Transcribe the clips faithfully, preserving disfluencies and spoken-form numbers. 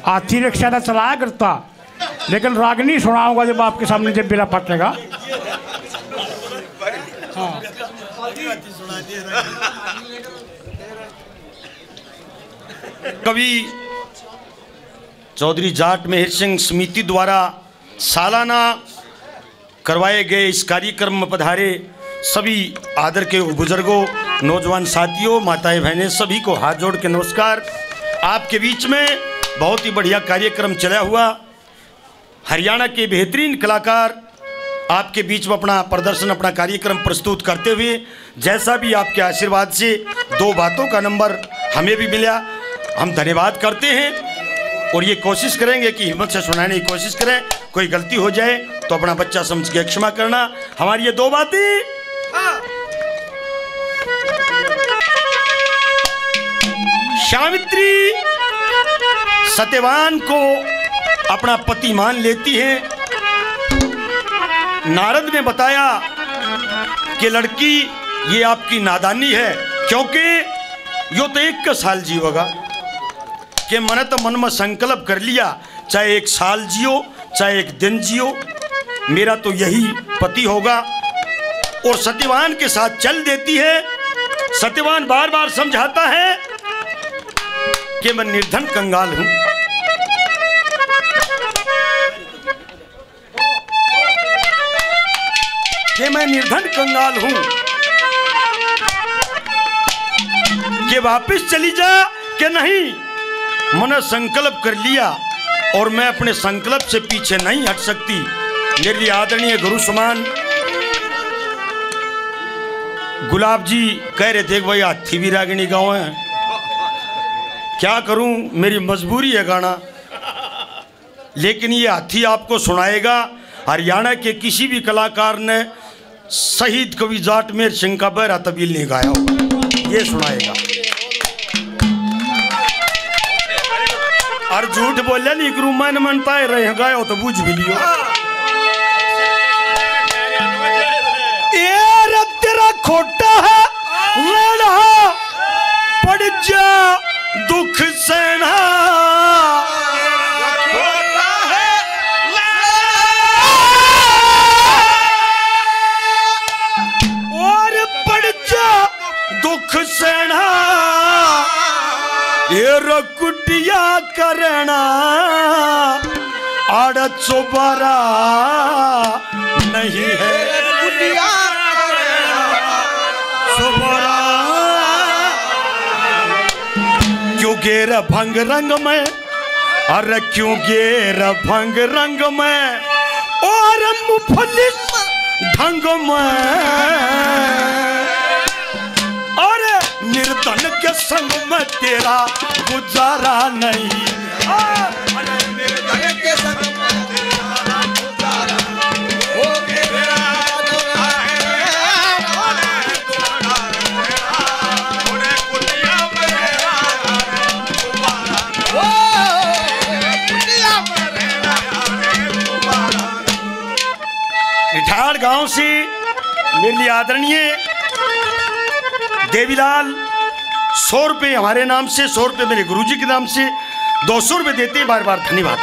हाथी रिक्शा तो चलाया करता, लेकिन रागनी सुनाऊंगा जब आपके सामने जब बिना फटेगा। हाँ। कवि चौधरी जाट मेहर सिंह समिति द्वारा सालाना करवाए गए इस कार्यक्रम में पधारे सभी आदर के बुजुर्गों, नौजवान साथियों, माताएं बहनें, सभी को हाथ जोड़ के नमस्कार। आपके बीच में बहुत ही बढ़िया कार्यक्रम चला हुआ। हरियाणा के बेहतरीन कलाकार आपके बीच में अपना प्रदर्शन, अपना कार्यक्रम प्रस्तुत करते हुए, जैसा भी आपके आशीर्वाद से दो बातों का नंबर हमें भी मिला, हम धन्यवाद करते हैं और ये कोशिश करेंगे कि हिम्मत से सुनाने की कोशिश करें। कोई गलती हो जाए तो अपना बच्चा समझ के क्षमा करना। हमारी ये दो बातें सावित्री सत्यवान को अपना पति मान लेती है। नारद ने बताया कि लड़की ये आपकी नादानी है, क्योंकि यो तो एक का साल जीवेगा कि मन तो मन में संकल्प कर लिया, चाहे एक साल जियो चाहे एक दिन जियो, मेरा तो यही पति होगा। और सत्यवान के साथ चल देती है। सत्यवान बार बार समझाता है कि मैं निर्धन कंगाल हूं, कि मैं निर्धन कंगाल हूं, कि वापस चली जा कि नहीं। मैंने संकल्प कर लिया और मैं अपने संकल्प से पीछे नहीं हट सकती। मेरे लिए आदरणीय गुरु समान गुलाब जी कह रहे थे भाई हाथी भी रागिनी गाँव है, क्या करूं, मेरी मजबूरी है गाना, लेकिन ये हाथी आपको सुनाएगा। हरियाणा के किसी भी कलाकार ने शहीद कवि जाट मेहर सिंह का बहरा तबील नहीं गाया होगा, ये सुनाएगा। और झूठ बोले नहीं गुरु मन मनता है रहे गायो तो बुझ भी लियो। ये तेरा खोटा है लेना पड़ जा दुख सहना, और पड़ जा दुख सहना, ये रकुटिया करना आड़ चुबारा नहीं है, रकुटिया चुबारा क्यों गेर भंग रंग में, अरे क्यों गेर भंग रंग में और मुफलिस ढंग में, अरे निर्धन के संग में तेरा गुजारा नहीं, अरे निर्धन के संग में तेरा गुजारा हो गया। इठाड़ गांव से मेरे लिए आदरणीय देवीलाल सौ रुपये हमारे नाम से, सौ रुपये मेरे गुरुजी के नाम से, दो सौ रुपये देते बार बार धन्यवाद।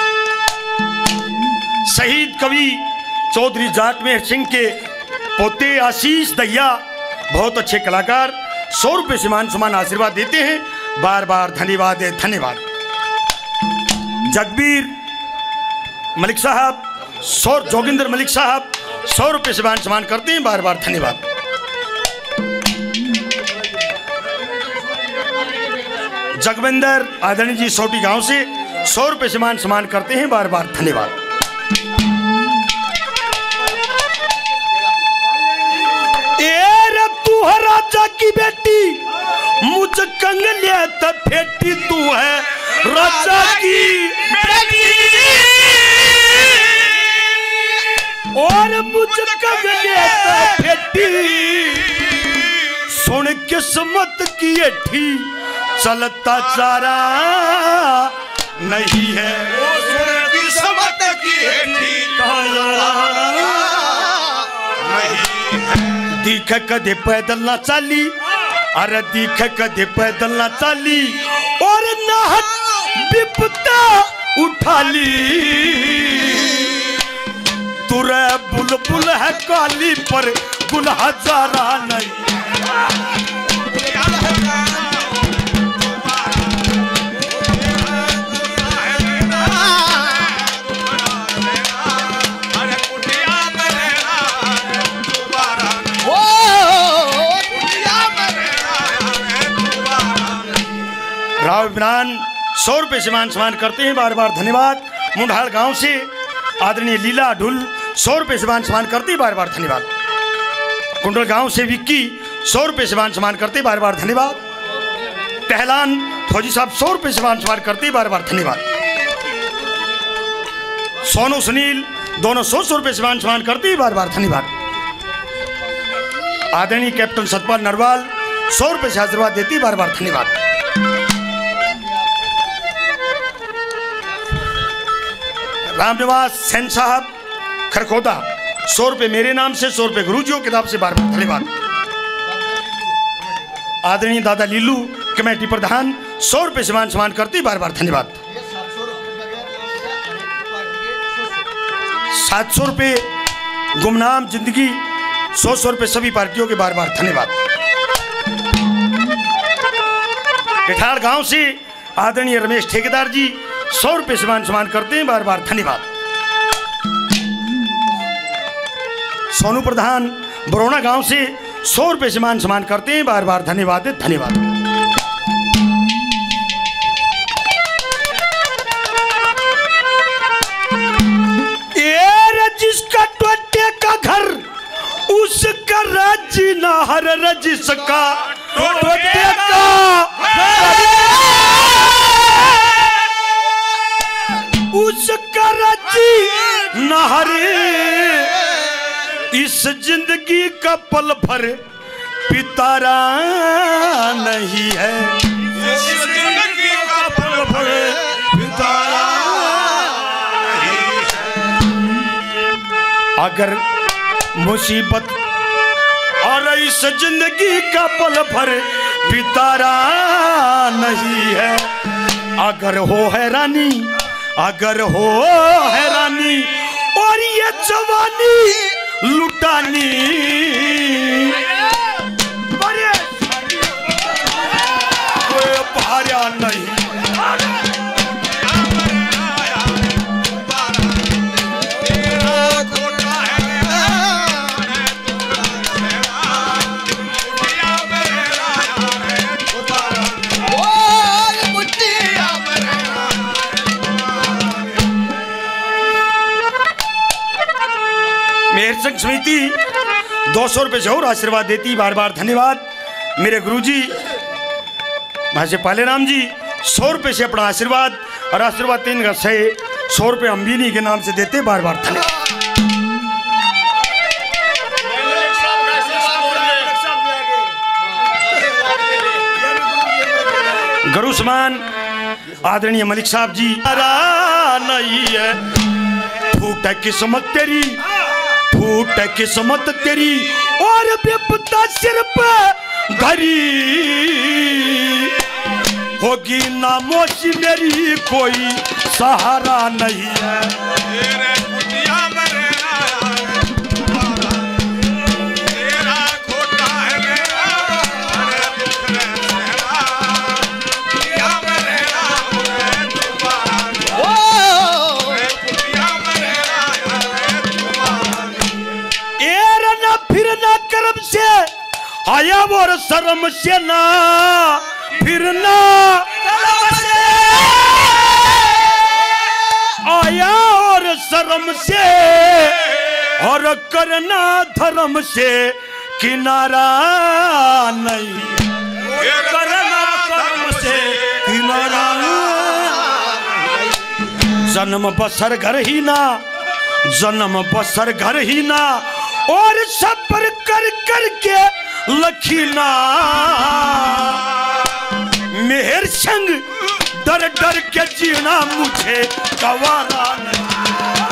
शहीद कवि चौधरी जाट मेहर सिंह के पोते आशीष दहिया बहुत अच्छे कलाकार सौ रुपये से मान सम्मान आशीर्वाद देते हैं, बार बार धन्यवाद है, धन्यवाद। जगबीर मलिक साहब सौ, जोगिंदर मलिक साहब सौ रुपये से मान सम्मान करते हैं, बार बार धन्यवाद। जगविंदर आदरणीय जी सोटी गांव से सौ रुपये से मान सम्मान करते हैं, बार बार धन्यवाद। तू है राजा की बेटी मुझ कंगलिया तब फेटी, तू है राजा की बेटी और मुझ कंगलिया तब फेटी, सुन किस्मत की एठी चलता चारा नहीं है, सुन किस्मत की एठी नहीं है। दिख कदे पैदल ना चाली, अरे दिख कदे पैदल ना चाली और ना विपता थाली, तुरे बुलबुल है काली पर गुल हजारा नहीं। राव इमरान सौ रुपये से मान सम्मान करते हैं, बार बार धन्यवाद। मुंडाल गांव से आदरणीय लीला ढुल सौ रुपये से मान सम्मान करते हैं, बार बार धन्यवाद। कुंडल गांव से विक्की सौ रुपये से मान सम्मान करते हैं, बार बार धन्यवाद। पहलान फौजी साहब सौ रुपये से मान सम्मान करते हैं, बार बार धन्यवाद। सोनू सुनील दोनों सौ सौ रुपये से मान सम्मान करते हैं, बार बार धन्यवाद। आदरणीय कैप्टन सतपाल नरवाल सौ रुपये से आशीर्वाद देती, बार बार धन्यवाद। रामनिवास सेन साहब खरखोदा सौ रुपये मेरे नाम से, सौ रुपये गुरुजियों की तरफ से, बार बार धन्यवाद। आदरणीय दादा लीलू कमेटी प्रधान सौ रुपये से मान सम्मान करती, बार बार धन्यवाद। सात सौ रुपये गुमनाम जिंदगी, सौ सौ रुपये सभी पार्टियों के, बार बार धन्यवाद। पिठाड़ गांव से आदरणीय रमेश ठेकेदार जी सौ रुपये से मान सम्मान करते हैं, बार बार धन्यवाद। सोनू प्रधान बरौना गांव से सौ रुपये से मान सम्मान करते हैं, बार बार धन्यवाद धन्यवाद। ये जिसका टोटे का घर उसका राज्य ना हर जिसका टोटे का उसका राज्य ना हरे, इस जिंदगी का पल भर पितारा नहीं है, इस जिंदगी का पल भर पितारा नहीं है। अगर मुसीबत और इस जिंदगी का पल भर पितारा नहीं है, अगर हो हैरानी, अगर हो हैरानी और ये जवानी लुटानी, कोई भार्या नहीं। मेहर संघ समिति दो सौ रुपये से और आशीर्वाद देती, बार बार धन्यवाद। मेरे गुरुजी भाई पालेराम जी सौ रुपये से अपना आशीर्वाद और आशीर्वाद तीन का सौ सौ रुपये अम्बिनी के नाम से देते, बार बार धन्यवाद। गुरु समान आदरणीय मलिक साहब जी, नहीं है फूट किस्मत तेरी, फूट किस्मत तेरी और विपदा सिर पे घरी, होगी नामोशी मेरी कोई सहारा नहीं है। आया और शर्म से ना फिरना, आया और शर्म से और करना धर्म से किनारा नहीं, करना कर्म से किनारा। जन्म बसर घर ही ना, जन्म बसर घर ही ना और सफर कर कर के लखीना, मेहर संग डर डर के जीना मुझे गवारा नहीं।